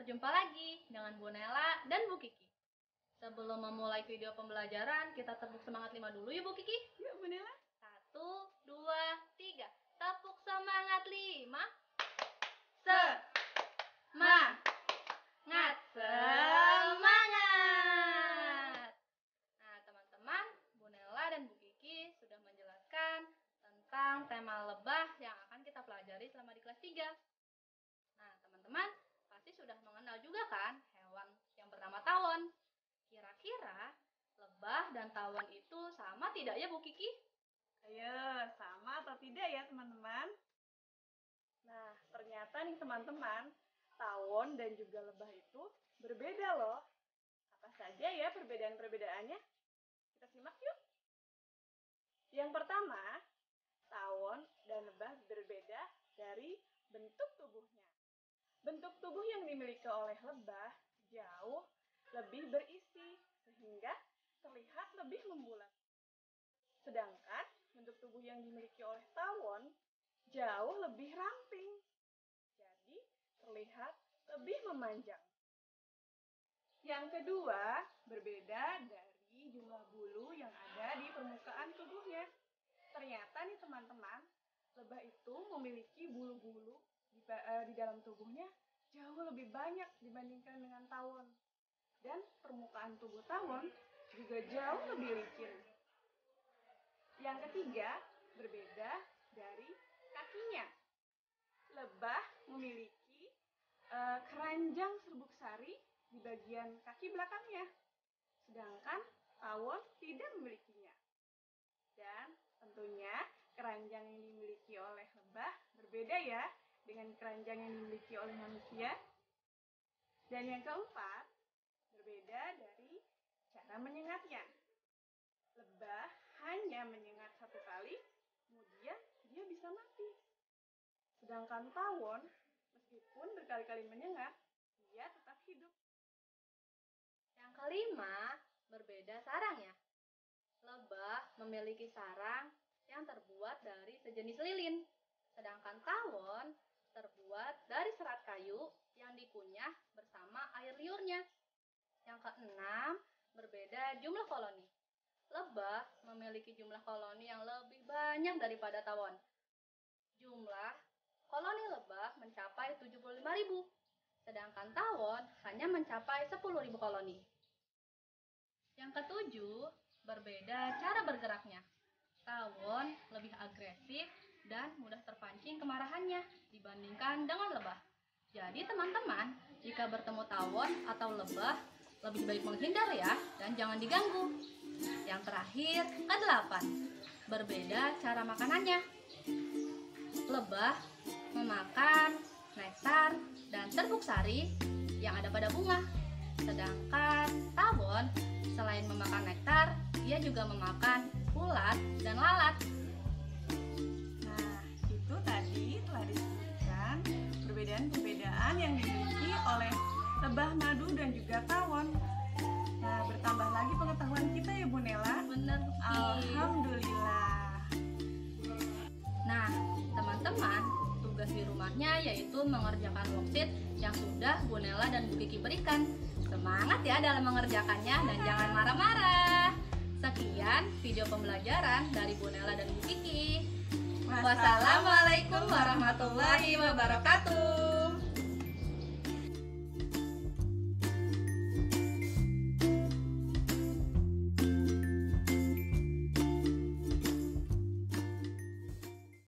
Berjumpa lagi dengan Bu Nela dan Bu Kiki. Sebelum memulai video pembelajaran, kita tepuk semangat 5 dulu ya Bu Kiki. Yuk Bu Nela. 1, 2, 3. Tepuk semangat 5. Semangat. Semangat. Nah teman-teman, Bu Nela dan Bu Kiki sudah menjelaskan tentang tema lebah yang akan kita pelajari selama di kelas 3. Nah teman-teman, pasti sudah mengenal juga kan hewan yang bernama tawon. Kira-kira lebah dan tawon itu sama tidak ya Bu Kiki? Ayo, sama atau tidak ya teman-teman? Nah, ternyata nih teman-teman, tawon dan juga lebah itu berbeda loh. Apa saja ya perbedaan-perbedaannya? Kita simak yuk. Yang pertama, tawon dan lebah berbeda dari bentuk tubuhnya. Bentuk tubuh yang dimiliki oleh lebah jauh lebih berisi sehingga terlihat lebih membulat. Sedangkan bentuk tubuh yang dimiliki oleh tawon jauh lebih ramping. Jadi terlihat lebih memanjang. Yang kedua, berbeda dari jumlah bulu yang ada di permukaan tubuhnya. Ternyata nih teman-teman, lebah itu memiliki bulu-bulu di dalam tubuhnya jauh lebih banyak dibandingkan dengan tawon. Dan permukaan tubuh tawon juga jauh lebih licin. Yang ketiga, berbeda dari kakinya. Lebah memiliki keranjang serbuk sari di bagian kaki belakangnya. Sedangkan tawon tidak memilikinya. Dan tentunya keranjang yang dimiliki oleh lebah berbeda ya dengan keranjang yang dimiliki oleh manusia. Dan yang keempat, berbeda dari cara menyengatnya. Lebah hanya menyengat satu kali, kemudian dia bisa mati. Sedangkan tawon, meskipun berkali-kali menyengat, dia tetap hidup. Yang kelima, berbeda sarangnya. Lebah memiliki sarang yang terbuat dari sejenis lilin, sedangkan tawon terbuat dari serat kayu yang dikunyah bersama air liurnya. Yang keenam, berbeda jumlah koloni. Lebah memiliki jumlah koloni yang lebih banyak daripada tawon. Jumlah koloni lebah mencapai 75.000, sedangkan tawon hanya mencapai 10.000 koloni. Yang ketujuh, berbeda cara bergeraknya. Tawon lebih agresif dan mudah terpancing kemarahannya dibandingkan dengan lebah. Jadi teman-teman, jika bertemu tawon atau lebah, lebih baik menghindar ya, dan jangan diganggu. Yang terakhir, ke-8. Berbeda cara makanannya. Lebah memakan nektar dan serbuk sari yang ada pada bunga. Sedangkan tawon, selain memakan nektar, dia juga memakan ulat dan lalat. Nah, itu tadi telah disebutkan perbedaan-perbedaan yang dimiliki oleh lebah madu dan juga tawon. Nah, bertambah lagi pengetahuan kita ya Bu Nela. Benar, Bu Kiki. Alhamdulillah. Nah, teman-teman, tugas di rumahnya yaitu mengerjakan worksheet yang sudah Bu Nela dan Bu Kiki berikan. Semangat ya dalam mengerjakannya dan jangan marah-marah. Sekian video pembelajaran dari Bu Nela dan Bu Kiki. Wassalamualaikum warahmatullahi wabarakatuh.